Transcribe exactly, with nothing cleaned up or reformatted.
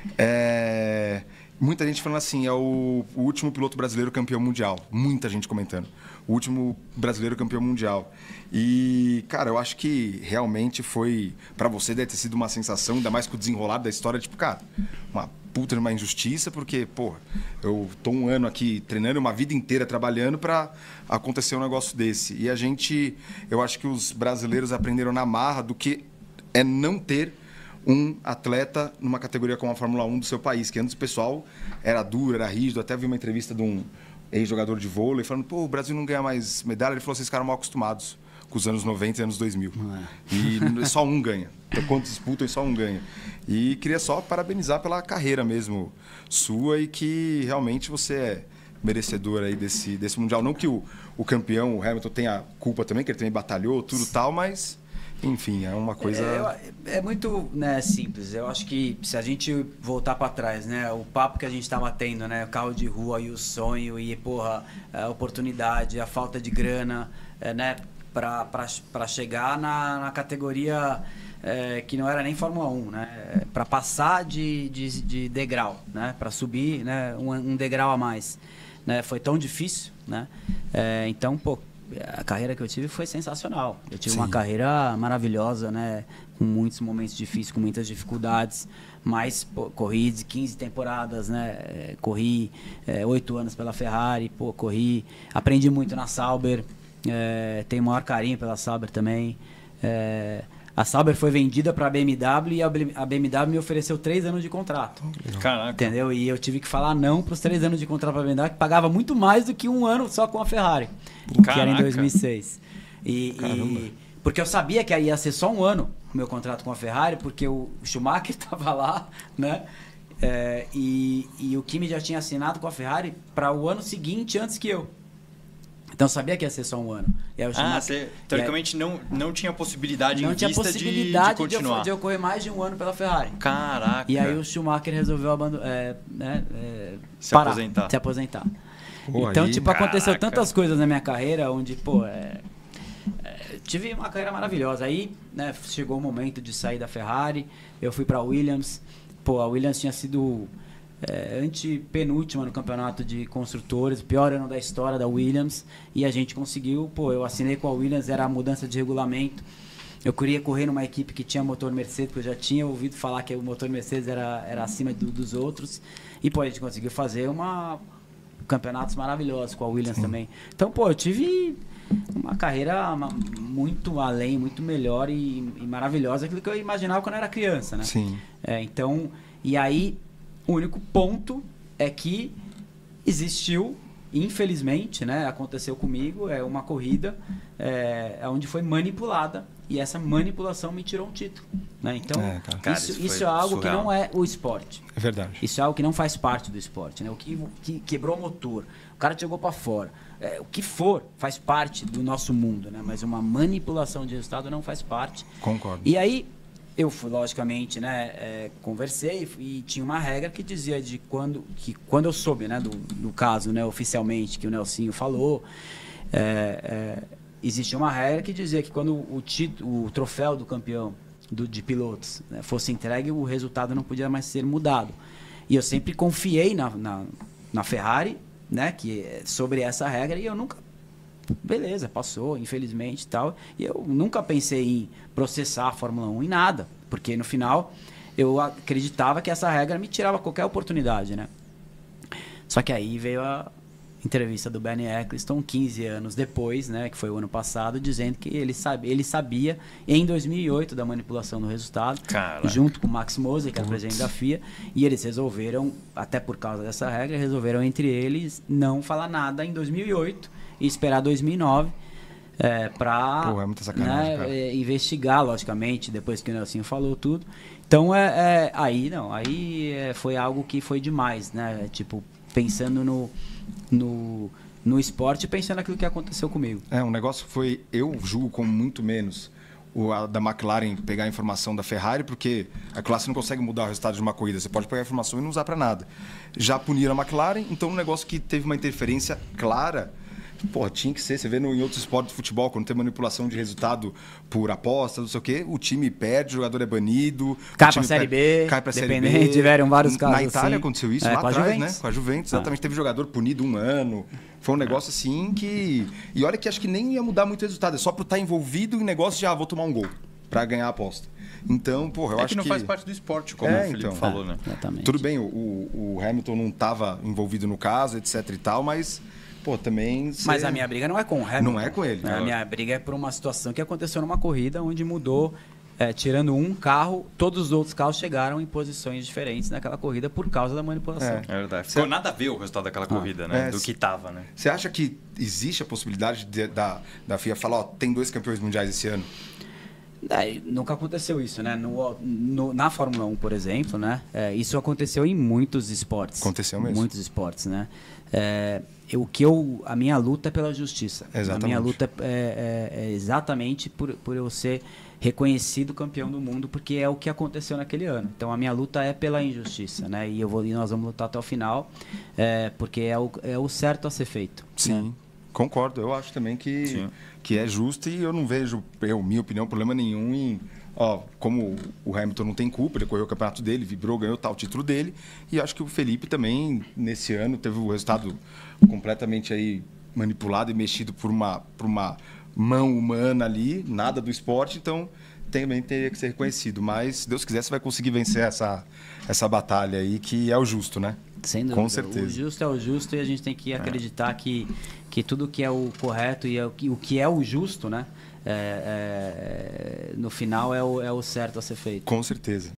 É... Muita gente falando assim, é o, o último piloto brasileiro campeão mundial. Muita gente comentando. O último brasileiro campeão mundial. E, cara, eu acho que realmente foi... Pra você deve ter sido uma sensação, ainda mais com o desenrolar da história, tipo, cara, uma puta de uma injustiça, porque, pô, eu tô um ano aqui treinando, uma vida inteira trabalhando pra acontecer um negócio desse. E a gente... Eu acho que os brasileiros aprenderam na marra do que é não ter um atleta numa categoria como a Fórmula um do seu país, que antes o pessoal era duro, era rígido. Até vi uma entrevista de um ex-jogador de vôlei falando, pô, o Brasil não ganha mais medalha. Ele falou, vocês ficaram mal acostumados com os anos noventa e anos dois mil. É. E só um ganha. Então, quando disputam, só um ganha. E queria só parabenizar pela carreira mesmo sua e que realmente você é merecedor aí desse, desse Mundial. Não que o, o campeão, o Hamilton, tenha culpa também, que ele também batalhou, tudo e tal, mas... Enfim, é uma coisa... É, é muito, né, simples. Eu acho que se a gente voltar para trás, né, o papo que a gente estava tendo, né, o carro de rua e o sonho e, porra, a oportunidade, a falta de grana, é, né, para chegar na, na categoria é, que não era nem Fórmula um, né, para passar de, de, de degrau, né, para subir, né, um, um degrau a mais, né, foi tão difícil, né, é, então, pô, a carreira que eu tive foi sensacional. Eu tive Sim. uma carreira maravilhosa, né? Com muitos momentos difíceis, com muitas dificuldades, mas pô, corri de quinze temporadas, né? Corri oito é, anos pela Ferrari, pô, corri, aprendi muito na Sauber, é, tenho o maior carinho pela Sauber também. É, a Sauber foi vendida para a B M W e a B M W me ofereceu três anos de contrato. Caraca. Entendeu? E eu tive que falar não para os três anos de contrato para a B M W, que pagava muito mais do que um ano só com a Ferrari. Caraca. Que era em dois mil e seis. E, e, porque eu sabia que ia ser só um ano o meu contrato com a Ferrari, porque o Schumacher estava lá, né? É, e, e o Kimi já tinha assinado com a Ferrari para o ano seguinte, antes que eu. Então eu sabia que ia ser só um ano. E aí o Schumacher, ah, você teoricamente aí, não, não tinha possibilidade não em tinha vista possibilidade de, de continuar. De eu, de eu correr mais de um ano pela Ferrari. Caraca. E aí o Schumacher resolveu abandonar, é, né, é, se parar, aposentar. Se aposentar. Pô, então, aí, tipo, caraca. aconteceu tantas coisas na minha carreira, onde, pô, é, é, tive uma carreira maravilhosa. Aí, né, chegou o momento de sair da Ferrari, eu fui pra Williams. Pô, a Williams tinha sido é, antepenúltima no campeonato de construtores, o pior ano da história da Williams, e a gente conseguiu, pô, eu assinei com a Williams, era a mudança de regulamento. Eu queria correr numa equipe que tinha motor Mercedes, porque eu já tinha ouvido falar que o motor Mercedes era, era acima do, dos outros. E, pô, a gente conseguiu fazer uma... campeonatos maravilhosos com a Williams Sim. também. Então, pô, eu tive uma carreira muito além, muito melhor e, e maravilhosa daquilo que eu imaginava quando eu era criança, né? Sim. É, então, e aí, o único ponto é que existiu, infelizmente, né? Aconteceu comigo, é uma corrida é, onde foi manipulada e essa manipulação me tirou um título, né? Então, é, cara. Cara, isso, isso, isso é algo surreal. que não é o esporte. É verdade. Isso é algo que não faz parte do esporte, né? O que, que quebrou o motor, o cara jogou para fora, é, o que for faz parte do nosso mundo, né? Mas uma manipulação de resultado não faz parte. Concordo. E aí eu fui, logicamente, né? É, conversei e tinha uma regra que dizia de quando, que quando eu soube, né? Do, do caso, né? Oficialmente que o Nelsinho falou, é, é, existia uma regra que dizia que quando o, título, o troféu do campeão do, de pilotos, né, fosse entregue, o resultado não podia mais ser mudado. E eu sempre confiei na, na, na Ferrari, né, que, sobre essa regra, e eu nunca... Beleza, passou, infelizmente e tal. E eu nunca pensei em processar a Fórmula um em nada, porque no final eu acreditava que essa regra me tirava qualquer oportunidade, né? Só que aí veio a entrevista do Bernie Eccleston quinze anos depois, né, que foi o ano passado, dizendo que ele, sabe, ele sabia em dois mil e oito da manipulação do resultado. Caraca. Junto com o Max Moser, que era presidente da F I A, e eles resolveram, até por causa dessa regra, resolveram entre eles não falar nada em dois mil e oito e esperar dois mil e nove é, para é né, investigar, logicamente, depois que o Nelsinho falou tudo. Então, é, é, aí não, aí é, foi algo que foi demais, né? Tipo, pensando no No, no esporte, pensando naquilo que aconteceu comigo. É, um negócio que foi, eu julgo como muito menos o a da McLaren pegar a informação da Ferrari, porque a classe não consegue mudar o resultado de uma corrida, você pode pegar a informação e não usar para nada. Já puniram a McLaren, então um negócio que teve uma interferência clara Pô, tinha que ser. Você vê no, em outros esportes de futebol, quando tem manipulação de resultado por aposta, não sei o quê, o time perde, o jogador é banido. Cai o time pra Série perde, B. Cai pra Série B. Tiveram vários casos Na Itália assim. aconteceu isso é, lá com atrás, a Juventus. né? Com a Juventus, exatamente. Ah. Teve jogador punido um ano. Foi um negócio assim que... E olha que acho que nem ia mudar muito o resultado. É só por estar envolvido em negócio de, ah, vou tomar um gol pra ganhar a aposta. Então, porra, eu é acho que não que... faz parte do esporte, como é, o Felipe então. falou, né? Exatamente. Tudo bem, o, o Hamilton não estava envolvido no caso, etc e tal, mas, pô, também... Cê... Mas a minha briga não é com o Hamilton. Não é com ele. É, a minha briga é por uma situação que aconteceu numa corrida onde mudou, é, tirando um carro, todos os outros carros chegaram em posições diferentes naquela corrida por causa da manipulação. É, é verdade. Ficou nada a ver o resultado daquela corrida, né? É, do que tava, né? Você acha que existe a possibilidade de, da, da F I A falar, ó, tem dois campeões mundiais esse ano? É, nunca aconteceu isso, né? No, no, na Fórmula um, por exemplo, né? É, isso aconteceu em muitos esportes. Aconteceu mesmo. Muitos esportes, né? É, eu, o que eu, a minha luta é pela justiça. Exatamente. A minha luta é, é, é exatamente por, por eu ser reconhecido campeão do mundo, porque é o que aconteceu naquele ano. Então a minha luta é pela injustiça, né? E, eu vou, e nós vamos lutar até o final, é, porque é o, é o certo a ser feito. Sim. Né? Concordo, eu acho também que, que é justo e eu não vejo, eu, minha opinião, problema nenhum em... Ó, como o Hamilton não tem culpa, ele correu o campeonato dele, vibrou, ganhou tal título dele, e acho que o Felipe também, nesse ano, teve o resultado completamente aí manipulado e mexido por uma, por uma mão humana ali, nada do esporte, então também teria que ser reconhecido. Mas, se Deus quiser, você vai conseguir vencer essa, essa batalha aí, que é o justo, né? Sem dúvida. Com certeza. O justo é o justo e a gente tem que acreditar é. que, que tudo que é o correto e é o, que, o que é o justo, né? É, é, no final é o, é o certo a ser feito. Com certeza.